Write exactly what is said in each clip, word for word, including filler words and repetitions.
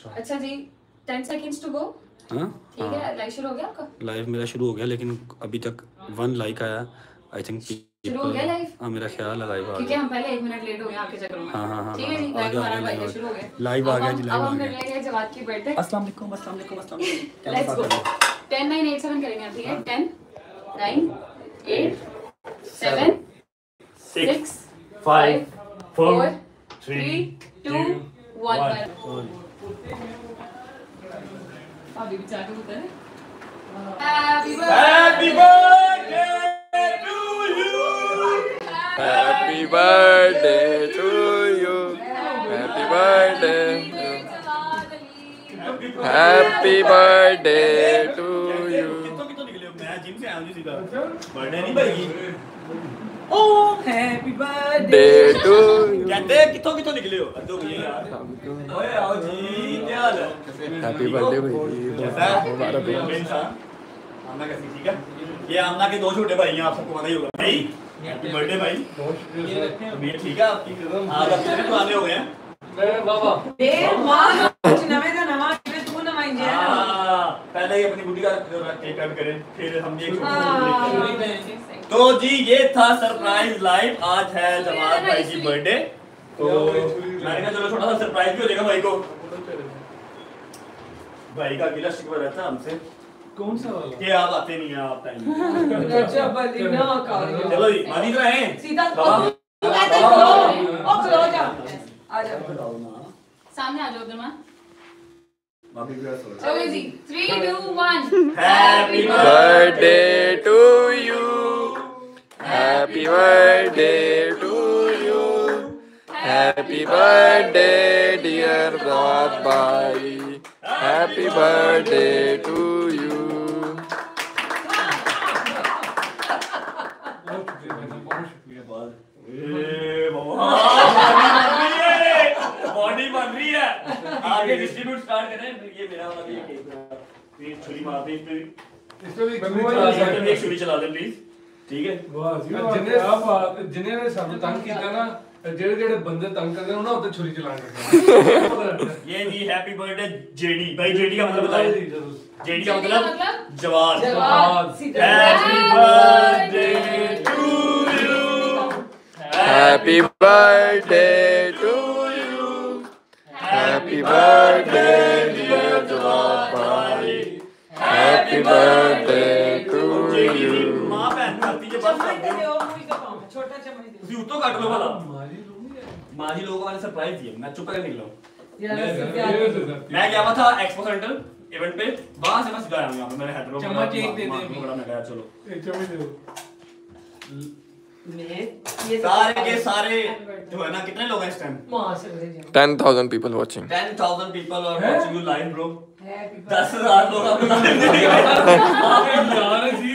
अच्छा जी, ten seconds to go. हाँ ठीक है, लाइव शुरू हो गया आपका? लाइव मेरा शुरू हो गया, लेकिन अभी तक वन लाइक आया। आई थिंक शुरू हो गया लाइव। हाँ मेरा ख्याल है लाइव आ क्योंकि हम पहले एक मिनट लेट हो गए आपके चक्कर में। हाँ हाँ हाँ ठीक है जी, लाइव हमारा भाई शुरू हो गया। लाइव आ गया जी, लाइव अब आ हम कर गया। लेंगे जवाब की बर्थडे। अस्सलाम वालेकुम, अस्सलाम वालेकुम, अस्सलाम वालेकुम। Let's go. Ten nine eight seven करेंगे आप, ठीक है? Ten nine eight seven six five four three two one. अभी भी चाकू उतर। Happy birthday to you, happy birthday to you, happy birthday, happy birthday to you. कितों कितों निकले हो? मैं जिम से आया हूं सीधा। बर्थडे नहीं भाई। ओ happy birthday day to you. कहते हैं कितों कितों निकले हो? अद्दो भैया यार। ओए आओ जी, क्या हाल है? हैप्पी बर्थडे भाई, कैसा है? मुबारक हो। आमना कैसी ठीक है? ये आमना के दो छोटे भाई हैं, आप सबको पता ही होगा। भाई हैप्पी बर्थडे भाई। तबीयत ठीक है आपकी? आज आप कितने पुराने हो गए हैं? बाबा ए मां कुछ नवे का नवा किने तू नवाई जे हां पहले ही अपनी बुढ़ी का केक कट करें, फिर हम भी एक छोटी। तो जी ये था सरप्राइज लाइव। आज है जमात भाई की बर्थडे, तो मैंने कहा चलो छोटा सा सरप्राइज भी हो जाएगा भाई को। भाई का गिला शिकवा रहता है हमसे। कौन सा वाला कि आप आते नहीं हैं आप टाइम। अच्छा बदीना का चलो जी मानी तो हैं सीधा बाबा ओ खलो जा आ जा सामने आ जाओ उधर मां। भाभी भी ऐसा चलो जी, three two one. Happy birthday to you, happy birthday to you, happy birthday dear दाद भाई, happy birthday to you. Body बन रही है। आगे डिस्ट्रीब्यूट स्टार्ट करें। ये मेरा वाला भी एक ये छुरी मार दे इस पे भी। इस पे भी छुरी एक छुरी चला दे प्लीज। ठीक है वाह जी जिन्हें जिन्हें ने सब तंग किया ना, जेड़े जेड़े बंदे तंग करते हैं ना उधर छुरी चलाने। ये जी हैप्पी बर्थडे जेडी भाई। जेडी का मतलब बताइए। जेडी का मतलब जवान। जवाब सीधा happy birthday to you, happy birthday to you, happy birthday dear जवाब भाई, हैप्पी बर्थडे टू यू। मां बहन करती है बस कर दो। छोटा चम्मच दे ਤੁਸੀਂ ਉੱਤੋਂ ਕੱਟ ਲਓ ਭਲਾ। मारी लूंगी माँ जी लोगों ने सरप्राइज दिया, मैं चुप करके निकला हूँ। यार मैं गया हुआ था एक्सपो सेंटर इवेंट पे, वहां से मैं सीधा आया हूँ यहाँ पे। मैंने हेडरोम चम्मच एक दे दे। बड़ा मैं गया चलो। एक चम्मच दे दो। मैं ये सारे के सारे जो है ना, कितने लोग हैं इस टाइम? मां से बड़े जा ten thousand people watching. Ten thousand people are watching you live bro. Happy दस हजार लोग आपको लाइव देख यार जी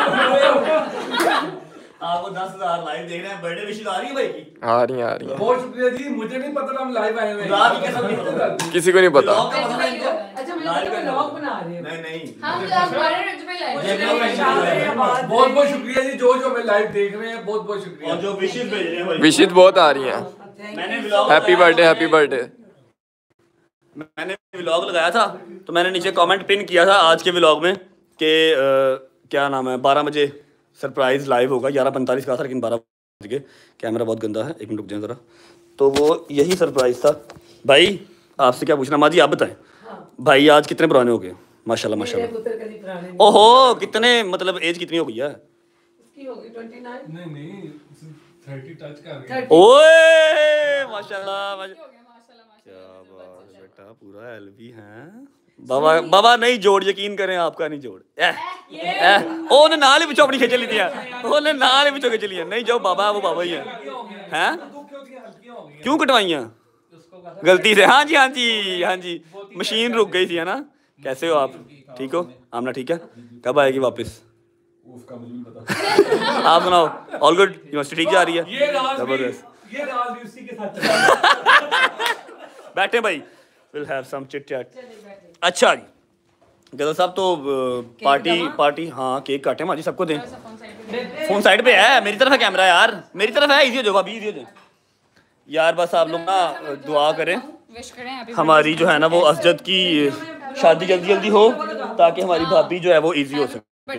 आपको दस हजार लाइव देख रहे हैं। बर्थडे विशेष आ रही है भाई की? आ रही हैं, आ रही हैं। बहुत शुक्रिया जी, मुझे नहीं पता था हम लाइव आए हुए हैं। खुदा की कसम नहीं पता। किसी को नहीं पता। ब्लॉग का पता था इनको? अच्छा मुझे लगता है व्लॉग बना रहे हैं। नहीं नहीं हम तो हमारे रिच पे लाइव। ये ब्लॉग है। बहुत बहुत शुक्रिया जी, जो जो हमें लाइव देख रहे हैं, बहुत बहुत और शुक्रिया। जो विशेष भेज रहे हैं भाई, विशित बहुत आ रही हैं। मैंने vlog happy birthday, happy birthday. मैंने व्लॉग लगाया था तो मैंने नीचे कमेंट पिन किया था आज के व्लॉग में कि क्या नाम है, बारह बजे सरप्राइज लाइव होगा। ग्यारह पैंतालीस का था लेकिन बारह बज गए। कैमरा बहुत गंदा है, एक मिनट रुक जाए ज़रा। तो वो यही सरप्राइज था भाई। आपसे क्या पूछना माँ जी, आप बताएं। भाई आज कितने पुराने हो गए? माशाल्लाह माशाल्लाह। ओहो कितने, मतलब एज कितनी हो गई है? इसकी होगी उनतीस। नहीं नहीं तीस टच कर गए। ओए माशाल्लाह माशाल्लाह। क्या बात है बेटा, पूरा एलवी है। बाबा बाबा नहीं जोड़, यकीन करें आपका नहीं जोड़। ए ए ओने नाल ही विचों अपनी खिच ली है। ओने नाल ही विचों खिच ली है। नहीं जो बाबा है वो बाबा ही है। हैं क्यों कटवाइयां? गलती से। हाँ जी हाँ जी हाँ जी, मशीन रुक गई थी है ना। कैसे हो आप? ठीक हो? आमना ठीक है? कब आएगी वापस? उसका मुझे नहीं पता। आप सुनाओ। All good? यूनिवर्सिटी ठीक जा रही है? ये राज भी, जबरदस्त। ये राज भी उसी के साथ चला। बैठे भाई, will have some chit chat. अच्छा जी गदर साहब, तो पार्टी पार्टी हाँ केक काटे माँ जी, सबको दें। फोन साइड पे है, मेरी तरफ है कैमरा यार, मेरी तरफ है। इजी हो जाओ भाभी, इजी हो जाओ यार। बस आप लोग ना दुआ करें विश करें हैप्पी हमारी जो है ना वो असजद की शादी जल्दी जल्दी हो ताकि हमारी भाभी जो है वो इजी हो सके।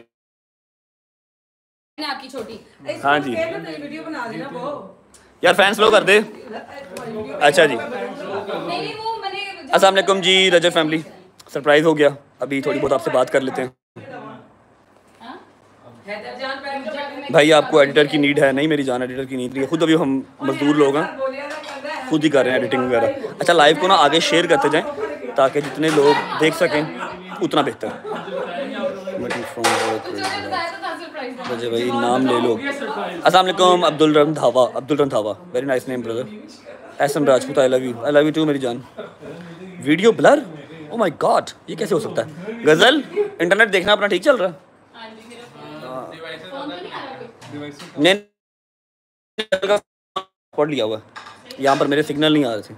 आपकी छोटी हाँ जी वीडियो बना देना वो यार फैन स्लो कर दे। अच्छा जी नहीं वो मैंने अस्सलाम वालेकुम जी रजब फैमिली, सरप्राइज हो गया। अभी थोड़ी बहुत आपसे बात कर लेते हैं। भाई आपको एडिटर की नीड है? नहीं मेरी जान एडिटर की नीड नहीं है, खुद अभी हम मजदूर लोग हैं, खुद ही कर रहे हैं एडिटिंग वगैरह। अच्छा लाइव को ना आगे शेयर करते जाएं ताकि जितने लोग देख सकें उतना बेहतर। रजब भाई नाम ले लो। अस्सलाम वालेकुम अब्दुल रम धावा, अब्दुल रम धावा very nice name brother. S M Rajput I love you, I love you too मेरी जान। Video blur, oh my god ये कैसे हो सकता है? गजल इंटरनेट देखना अपना ठीक चल रहा है? नहीं पढ़ लिया हुआ, यहाँ पर मेरे सिग्नल नहीं आ रहे थे।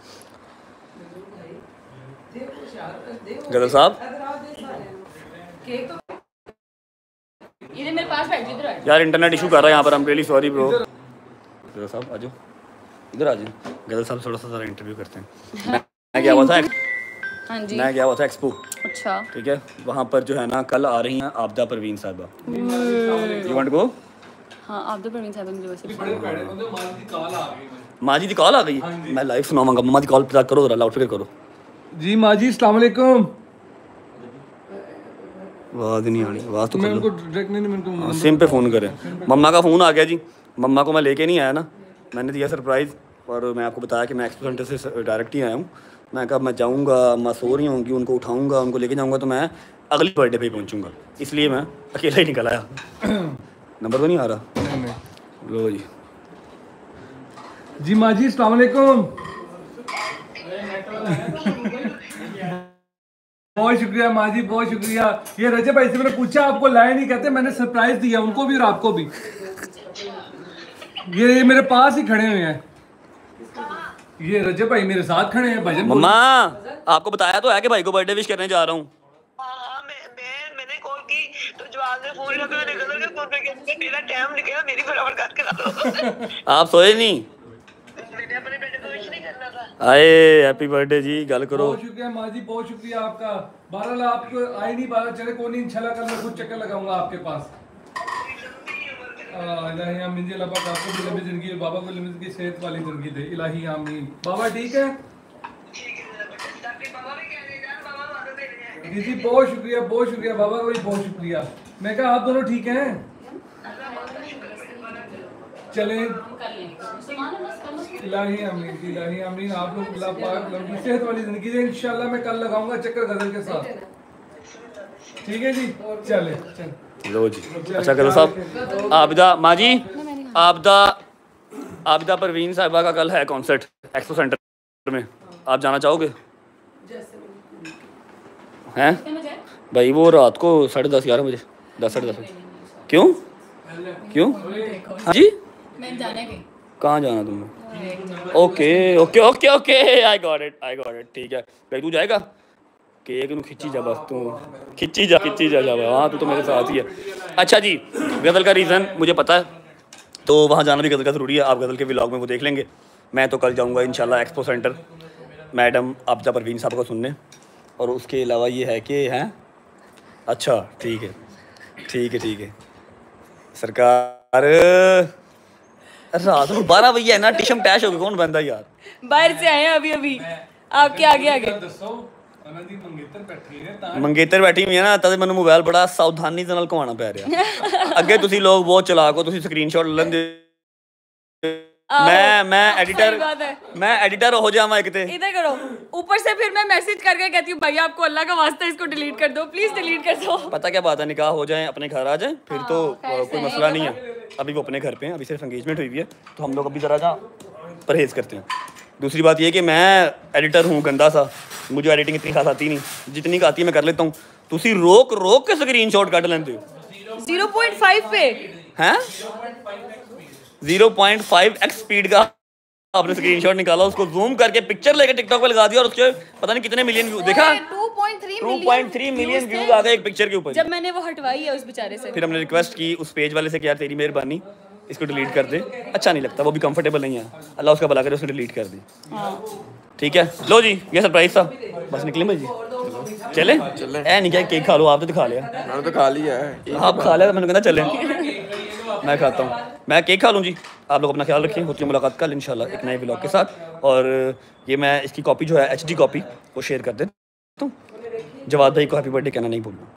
गजल साहब ये मेरे पास बैठ इधर आ यार इंटरनेट इशू कर रहा है यहाँ पर, I am really sorry bro. गजल साहब आ जाओ, इधर आ जाओ। गजल साहब थोड़ा सा ज़रा इंटरव्यू करते हैं। मैं गया हुआ था हाँ जी मैं गया हुआ था एक्सपो, अच्छा ठीक है, वहाँ पर जो है ना कल आ रही हैं आपदा परवीन साहबा। You want go? हाँ आप तो परवीन साहब मुझे वैसे माँ जी की कॉल आ गई, मैं लाइव सुनाऊंगा। मम्मा की कॉल पे करो जरा, लाउड स्पीकर करो। जी माँ जी अस्सलाम वालेकुम। आवाज़ नहीं आ रही, आवाज़ तो मैं कर उनको लो। डायरेक्ट नहीं मैं उनको सिम पे फ़ोन करें। मम्मा का फ़ोन आ गया जी, मम्मा को मैं लेके नहीं आया ना, मैंने दिया सरप्राइज़ और मैं आपको बताया कि मैं एक्सपो सेंटर से डायरेक्ट ही आया हूँ। मैं कहा मैं जाऊँगा, मैं सो रही होंगी, उनको उठाऊँगा, उनको लेके जाऊँगा तो मैं अगली बर्थडे पे ही पहुँचूँगा, इसलिए मैं अकेला ही निकल आया। नंबर तो नहीं आ रहा? लो जी। जी माँ जी अस्सलाम वालेकुम। बहुत शुक्रिया माँ जी, बहुत शुक्रिया। ये रजब भाई से मैंने पूछा, आपको लाए नहीं कहते, मैंने सरप्राइज दिया उनको भी और आपको भी। ये ये मेरे पास ही खड़े हुए हैं, ये रजब भाई मेरे साथ खड़े हैं। भजन मम्मा आपको बताया तो है कि भाई को बर्थडे विश करने जा रहा हूँ। हाँ मैं मैं मैंने कॉल की तो जवाब में फोन लगा, निकल के फोन पे कहते मेरा टाइम निकला, मेरी बराबर बात करा दो। आप सोए नहीं? मैंने अपने बेटे को विश नहीं करना था। आए हैप्पी बर्थडे जी, गल करो। बहुत शुक्रिया माँ जी, बहुत शुक्रिया आपका। बहरहाल आप आई नहीं, बारह चले कोई नहीं, इंशाल्लाह कल मैं खुद चक्कर लगाऊंगा आपके पास। इलाही आमीन जी, अल्लाह पाक आपको भी लंबी जिंदगी और बाबा को लंबी जिंदगी, सेहत वाली जिंदगी दे। इलाही आमीन। बाबा ठीक है? जी जी बहुत शुक्रिया, बहुत शुक्रिया बाबा को भी बहुत शुक्रिया। मैं कहा आप दोनों ठीक हैं? चलें इलाही आमीन, इलाही आमीन। आप लोग अल्लाह पाक लंबी सेहत वाली जिंदगी दे। इंशाल्लाह मैं कल लगाऊंगा चक्कर गजल के साथ, ठीक है जी? चले चल लो जी। अच्छा करो साहब, आबिदा माँ जी, आबिदा आबिदा परवीन साहिबा का कल है कॉन्सर्ट एक्सपो सेंटर में, आप जाना चाहोगे? हैं भाई वो रात को साढ़े दस ग्यारह बजे, दस साढ़े दस बजे। क्यों क्यों? हाँ जी मैं जाने की कहाँ जाना तुमने? Okay okay okay okay I got it I got it. ठीक है भाई तू जाएगा? केक नू खिंची जा, बस तू खिंची जा खिंची जा जा हाँ तू तो मेरे साथ ही है। अच्छा जी गज़ल का रीज़न मुझे पता है, तो वहाँ जाना भी गज़ल का ज़रूरी है। आप गज़ल के व्लॉग में वो देख लेंगे। मैं तो कल जाऊँगा इंशाल्लाह expo centre madam Abida Parveen साहब को सुनने, और उसके अलावा ये है कि हैं अच्छा ठीक है ठीक है ठीक है सरकार रात को बारह बजे है ना टिशम टैश हो गया, कौन बंदा यार? बाहर से आए हैं अभी अभी, आपके आगे आगे। मंगेतर बैठी हुई है ना, तद मैंने मोबाइल बड़ा सावधानी से नाल घुमाना पै रहा। अगे तुसी लोग बहुत चलाक हो, तुसी स्क्रीनशॉट लेंदे, मैं मैं एडिटर मैं एडिटर हो जावा एक ते। इधर करो, ऊपर से फिर मैं मैसेज करके कहती हूँ भैया आपको अल्लाह का वास्ता इसको डिलीट कर दो, प्लीज डिलीट कर दो। पता क्या बात है, निकाह हो जाए अपने घर आ जाए फिर तो कोई मसला नहीं है। अभी वो अपने घर पे हैं, अभी सिर्फ एंगेजमेंट हुई है, तो हम लोग अभी ज़रा सा परहेज़ करते हैं। दूसरी बात ये कि मैं एडिटर हूँ गंदा सा, मुझे एडिटिंग इतनी खास आती नहीं, जितनी आती है मैं कर लेता हूँ। तुसी रोक रोक के स्क्रीनशॉट काट लेते हो। ज़ीरो पॉइंट फाइव पे हैं zero point five x speed का आपने स्क्रीनशॉट निकाला, उसको जूम करके पिक्चर लेके टिकटॉक पे लगा दिया, और उसके पता नहीं कितने मिलियन व्यू देखा। Two point three million views आ गए एक पिक्चर के ऊपर। जब मैंने वो हटवाई है उस बेचारे से। फिर हमने रिक्वेस्ट की उस पेज वाले से कि यार तेरी मेहरबानी इसको डिलीट कर दे, अच्छा नहीं लगता, वो भी कंफर्टेबल नहीं है, अल्लाह उसका भला करे, उसने डिलीट कर दी। ठीक है, लो जी ये सरप्राइज था, बस निकले भाई जी, चले चले ऐ नहीं क्या केक खा लो, आप तो दिखा लिया, मैंने तो खा लिया है। आप खा लिया, मैंने कहना चले, मैं खाता हूँ, मैं केक खा लूँ जी। आप लोग अपना ख्याल रखें, होती है मुलाकात कल इंशाल्लाह एक नए व्लॉग के साथ। और ये मैं इसकी कॉपी जो है एच डी कॉपी वो शेयर कर देता हूँ। जवाद भाई को हैप्पी बर्थडे कहना नहीं भूलना।